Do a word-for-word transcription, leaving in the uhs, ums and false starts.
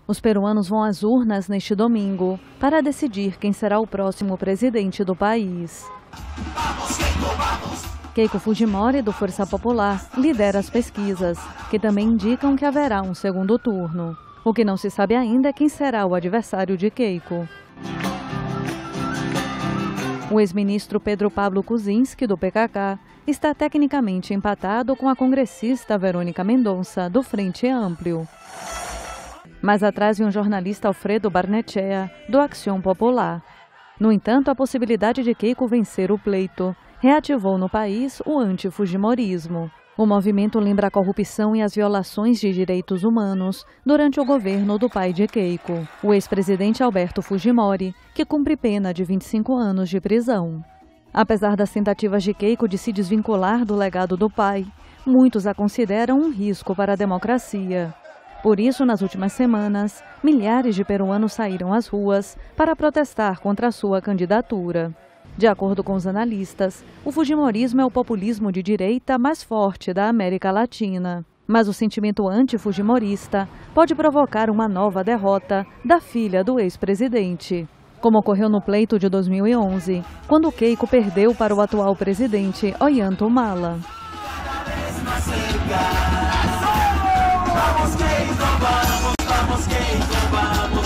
Os peruanos vão às urnas neste domingo para decidir quem será o próximo presidente do país. Keiko Fujimori, do Força Popular, lidera as pesquisas, que também indicam que haverá um segundo turno. O que não se sabe ainda é quem será o adversário de Keiko. O ex-ministro Pedro Pablo Kuczynski, do P K K, está tecnicamente empatado com a congressista Verônica Mendonça, do Frente Amplio. Mais atrás vem o jornalista Alfredo Barnechea, do Acción Popular. No entanto, a possibilidade de Keiko vencer o pleito reativou no país o antifujimorismo. O movimento lembra a corrupção e as violações de direitos humanos durante o governo do pai de Keiko, o ex-presidente Alberto Fujimori, que cumpre pena de vinte e cinco anos de prisão. Apesar das tentativas de Keiko de se desvincular do legado do pai, muitos a consideram um risco para a democracia. Por isso, nas últimas semanas, milhares de peruanos saíram às ruas para protestar contra a sua candidatura. De acordo com os analistas, o fujimorismo é o populismo de direita mais forte da América Latina. Mas o sentimento anti-fujimorista pode provocar uma nova derrota da filha do ex-presidente, como ocorreu no pleito de dois mil e onze, quando Keiko perdeu para o atual presidente Ollanta Humala. Vamos, Keiko, vamos, vamos, Keiko, vamos.